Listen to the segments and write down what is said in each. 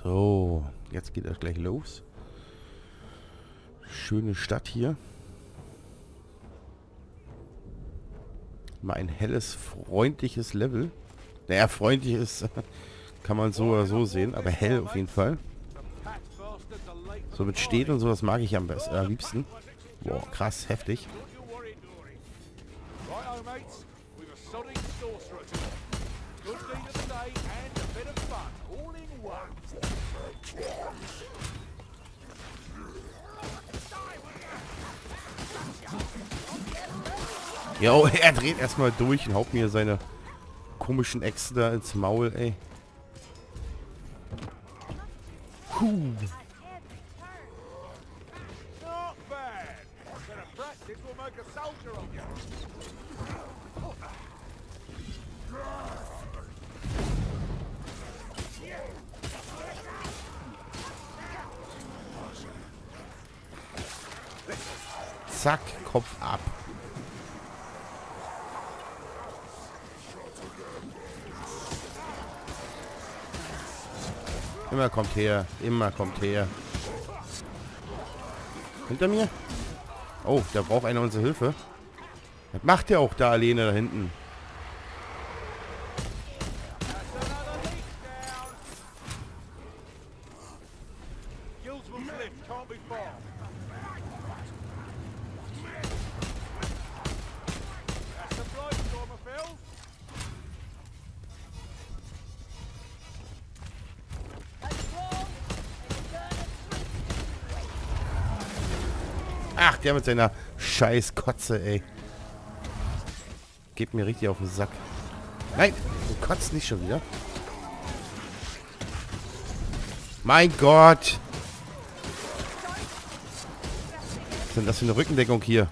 So, jetzt geht das gleich los. Schöne Stadt hier. Mal ein helles, freundliches Level. Naja, freundlich ist, kann man so oder so sehen, aber hell auf jeden Fall. So mit Steht und so, das mag ich am besten, am liebsten. Boah, krass, heftig. Jo, er dreht erstmal durch und haut mir seine komischen Äxte da ins Maul, ey. Puh. Zack, Kopf ab. Immer kommt her, immer kommt her. Hinter mir? Oh, da braucht einer unsere Hilfe. Was macht der auch da alleine da hinten? Ach, der mit seiner scheiß Kotze, ey. Geht mir richtig auf den Sack. Nein, du kotzt nicht schon wieder. Mein Gott. Was ist denn das für eine Rückendeckung hier?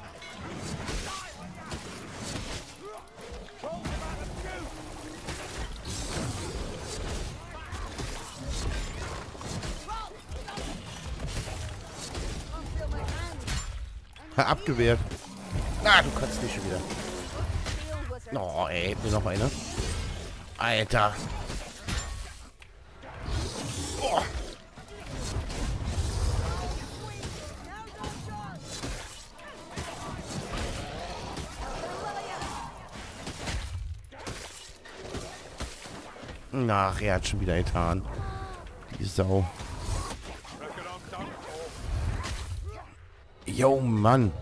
Abgewehrt. Ah, du kannst nicht schon wieder. Oh, ey, mir noch eine. Alter. Oh. Ach, er hat schon wieder getan. Die Sau. Jo, Mann.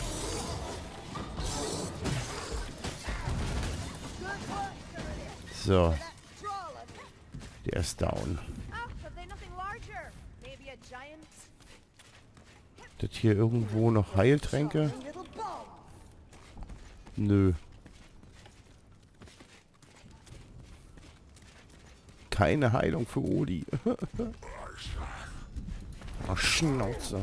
So. Der ist down. Das hier irgendwo noch Heiltränke? Nö. Keine Heilung für Odi. Ach, Schnauze.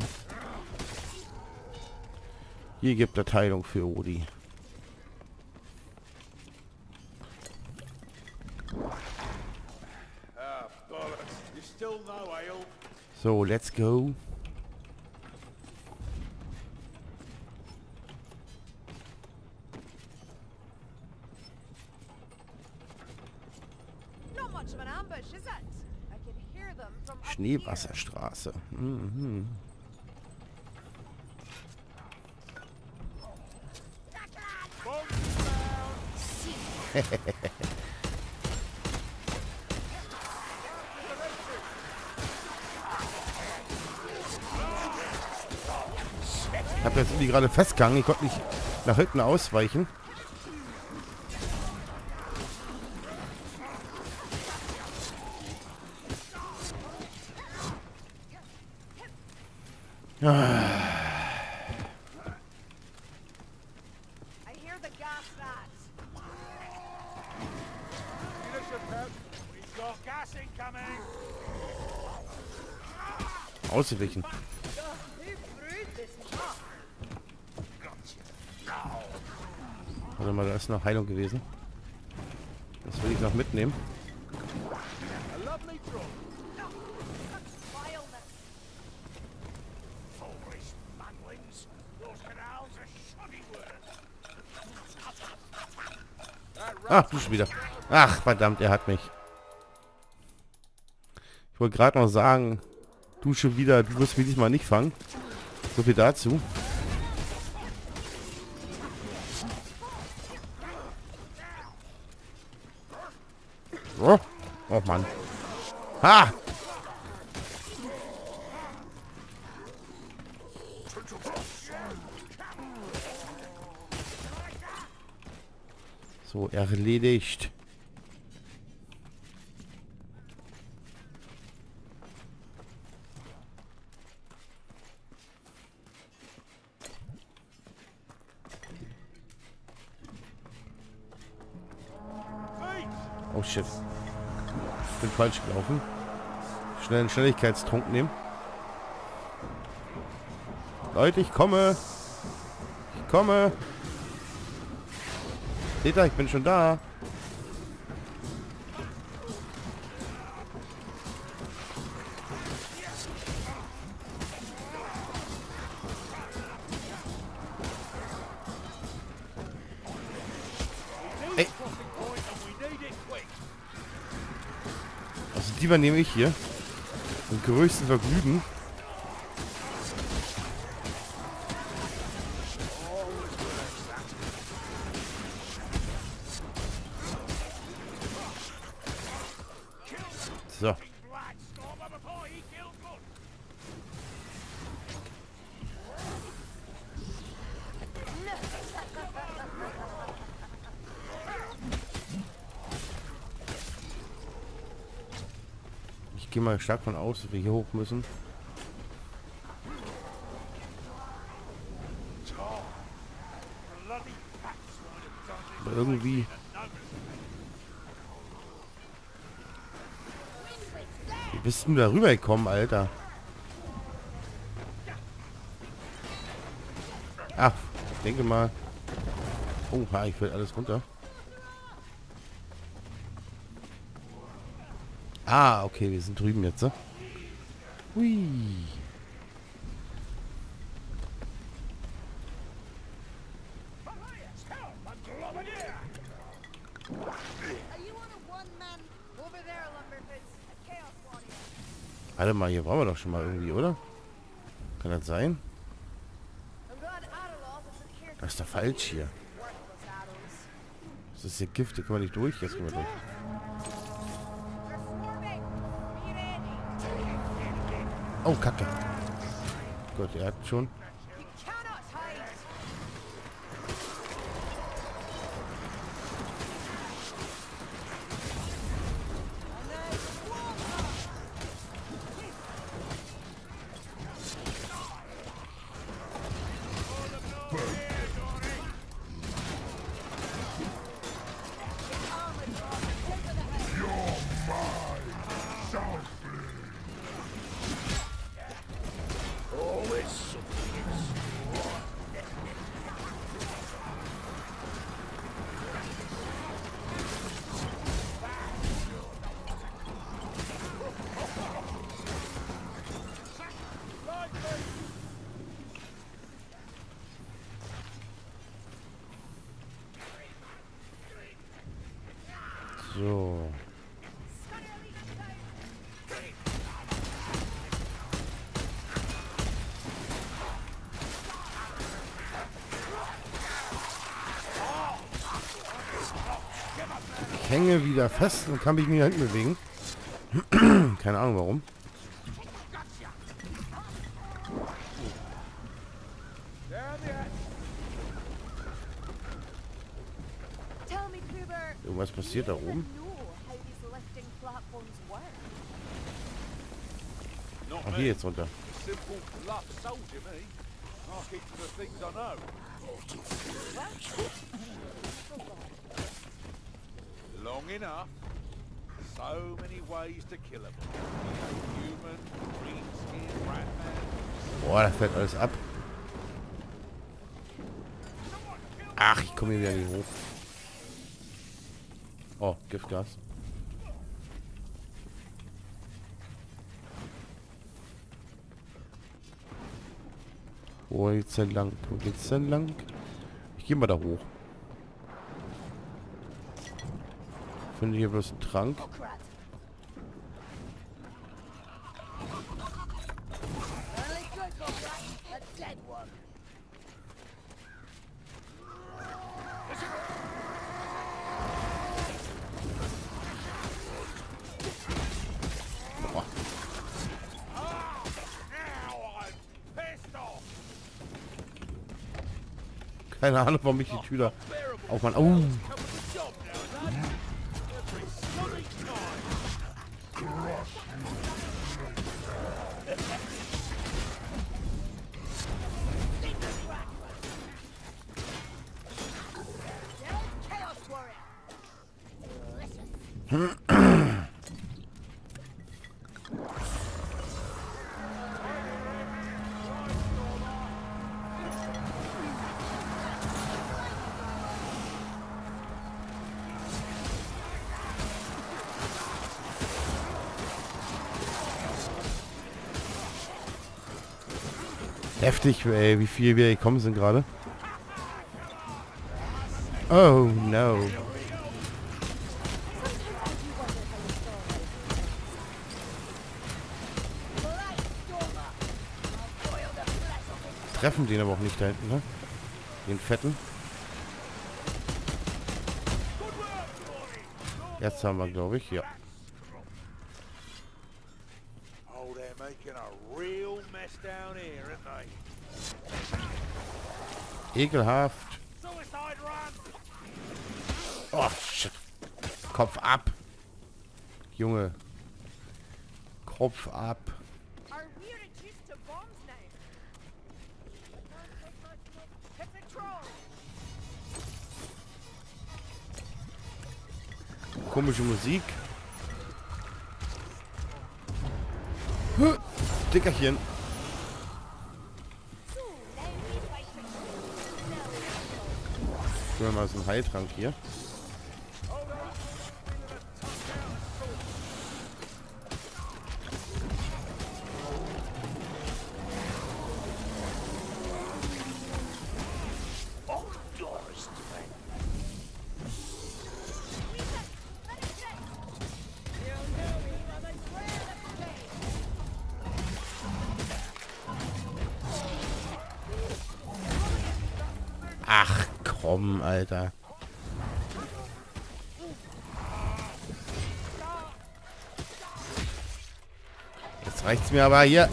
Hier gibt es Heilung für Odi. So, let's go. Schneewasserstraße. Mhm. Ich habe jetzt irgendwie gerade festgehangen. Ich konnte nicht nach hinten ausweichen. Ausgewichen. Warte mal, da ist noch Heilung gewesen. Das will ich noch mitnehmen. Ach, du schon wieder. Ach, verdammt, er hat mich. Ich wollte gerade noch sagen, du schon wieder, du wirst mich diesmal nicht fangen. So viel dazu. Oh, oh Mann. Ha! So, erledigt. Oh shit. Ich bin falsch gelaufen. Schnell einen Schnelligkeitstrunk nehmen. Leute, ich komme. Ich komme. Seht ihr, ich bin schon da. Ey. Also die übernehme ich hier. Mit größtem Vergnügen. So. Ich gehe mal stark von aus, dass wir hier hoch müssen. Aber irgendwie... Wie bist du da rübergekommen, Alter? Ach, ich denke mal... Oh, ha, ich fällt alles runter. Ah, okay, wir sind drüben jetzt, ne? Hui. Warte mal, hier waren wir doch schon mal irgendwie, oder? Kann das sein? Das ist doch falsch hier. Das ist hier Gift, hier können wir nicht durch. Jetzt können wir durch. Oh, Kacke. Gott, er hat schon. So. Ich hänge wieder fest und kann mich nicht nach hinten bewegen. Keine Ahnung warum. Irgendwas passiert da oben. Ach, hier jetzt runter. Long enough. So many ways to kill him. Human, green skin, rat man. Boah, das fällt alles ab. Ach, ich komme hier wieder nicht hoch. Oh, Giftgas. Wo geht's denn lang? Wo geht's denn lang? Ich gehe mal da hoch. Finde hier bloß einen Trank. Boah. Keine Ahnung, warum ich die Tür da aufmache. Oh. Heftig, ey, wie viel wir gekommen sind gerade. Oh no. Treffen den aber auch nicht da hinten, ne? Den fetten. Jetzt haben wir, glaube ich, ja. Oh, they're making a real mess down here, aren't they? Ekelhaft. Suicide run! Oh, shit. Kopf ab. Junge. Kopf ab. Are we reduced to bombs now? Hit the troll! Komische Musik. Huh. Dickerchen. Tun wir mal so einen Heiltrank hier. Ach komm, Alter. Jetzt reicht's mir aber hier.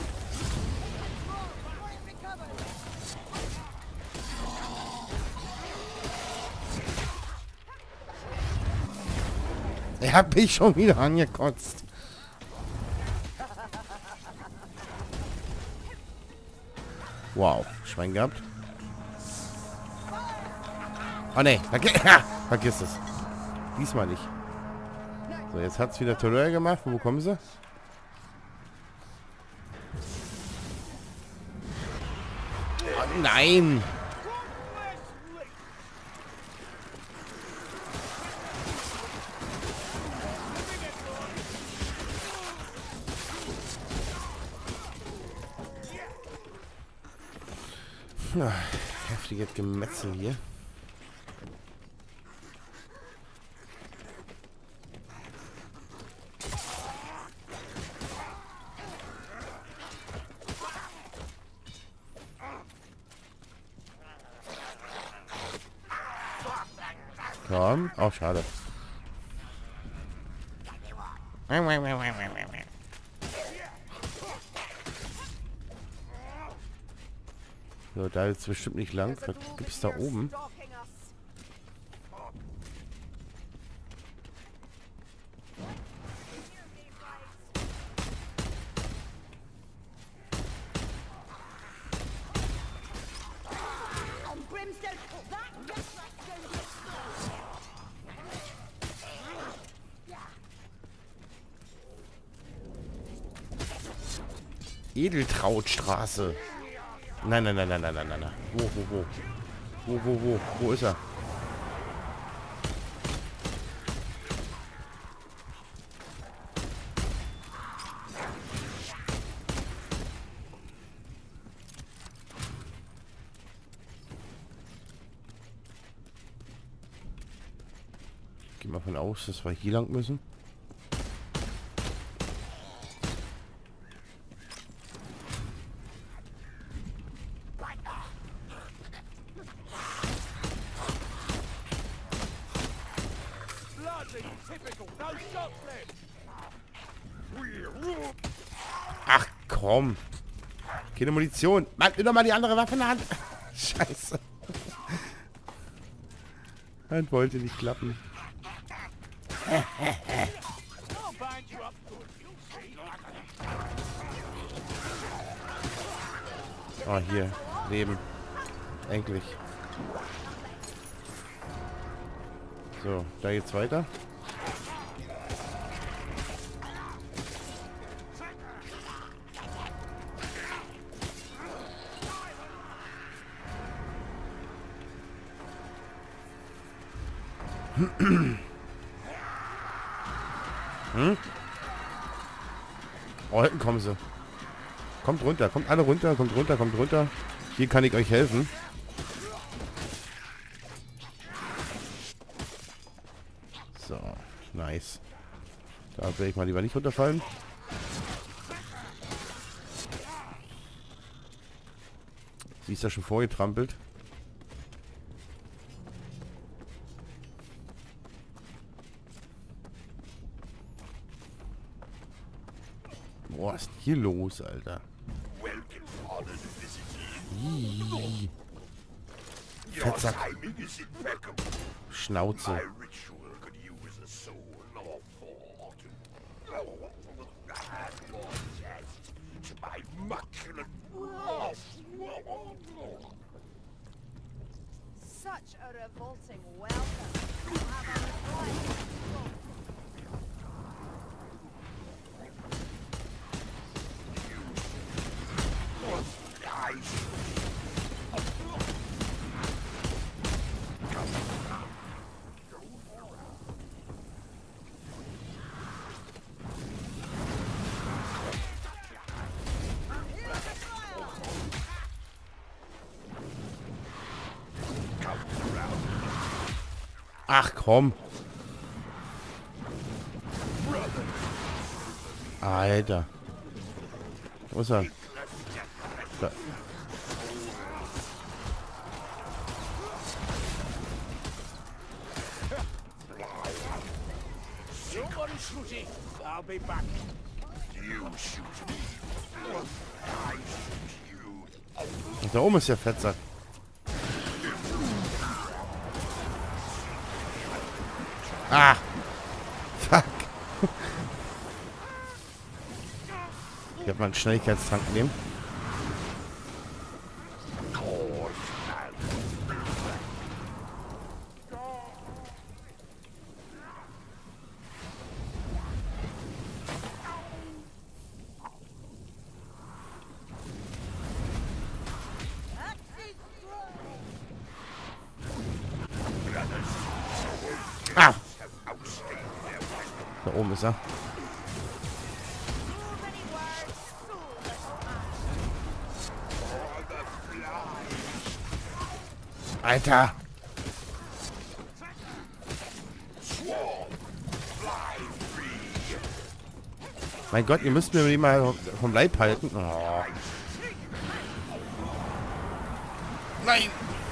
Er hat mich schon wieder angekotzt. Wow, Schwein gehabt. Oh ne, vergiss es. Diesmal nicht. So, jetzt hat's wieder Terror gemacht. Wo kommen sie? Oh nein! Heftiges Gemetzel hier. Komm. Oh, schade. So, da ist bestimmt nicht lang. Was gibt's da oben? Edeltrautstraße. Nein, nein, nein, nein, nein, nein, nein. Wo ist er? Geh mal von aus, dass wir hier lang müssen. Typical, no shots left. Ach komm. Keine Munition. Mann, nimm doch mal die andere Waffe in der Hand. Scheiße. Das wollte nicht klappen. I'll bind you up good, you'll see. Oh, hier. Leben. Endlich. So, da geht's weiter. Oh, hinten kommen sie. Kommt runter, kommt alle runter, kommt runter, kommt runter. Hier kann ich euch helfen. So, nice. Da werde ich mal lieber nicht runterfallen. Sie ist ja schon vorgetrampelt. Boah, was ist hier los, Alter? Ih. Fettsack. Schnauze. Such a revolting welcome. Have a reply. Ach komm. Alter. Wo ist er? Da. Somebody shoot it. I'll be back. You shoot me. I shoot you. Da oben ist der Fettsack. Ah! Fuck! Ich hab mal einen Schnelligkeitstank nehmen. Ah! Da oben ist er. Alter! Mein Gott, ihr müsst mir mal vom Leib halten. Oh. Nein!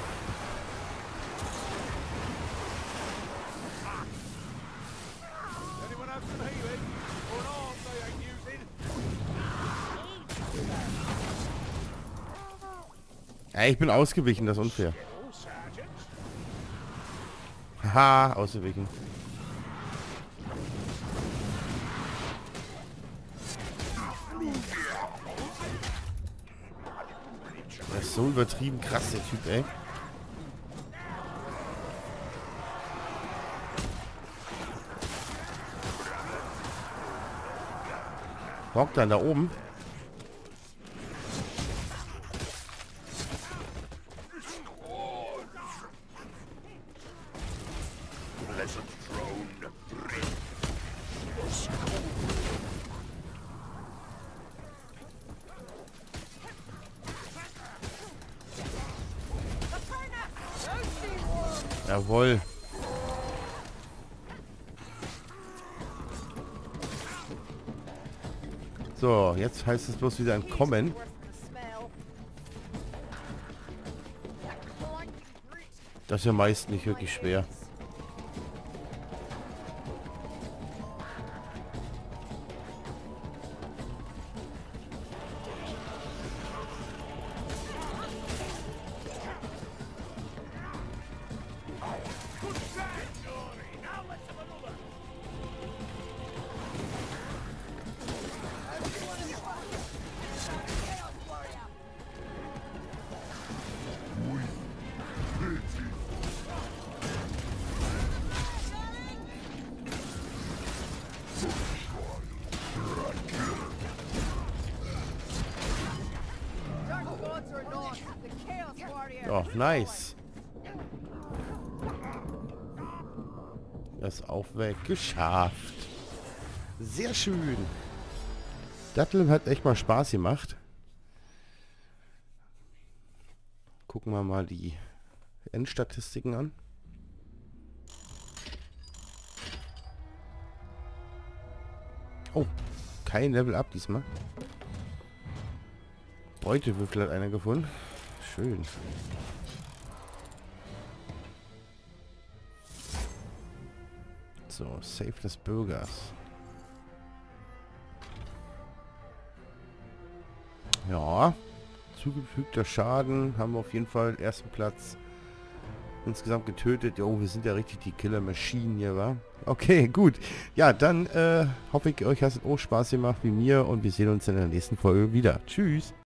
Anyone have some healing? Or an arm they ain't using? Ja, ich bin ausgewichen, das ist unfair. Oh, Sergeant. Haha, ausgewichen. Das ist so übertrieben krass, der Typ, ey. Hockt dann da oben. Jawohl. So, jetzt heißt es bloß wieder entkommen. Das ist ja meist nicht wirklich schwer. Oh, nice. Das auch weg. Geschafft. Sehr schön. Datteln hat echt mal Spaß gemacht. Gucken wir mal die Endstatistiken an. Oh, kein Level Up diesmal. Beutewürfel hat einer gefunden. Schön. So, Save des Bürgers. Ja, zugefügter Schaden haben wir auf jeden Fall den ersten Platz insgesamt getötet. Jo, wir sind ja richtig die Killer-Maschinen hier, wa? Okay, gut. Ja, dann hoffe ich, euch hat es auch Spaß gemacht wie mir und wir sehen uns in der nächsten Folge wieder. Tschüss.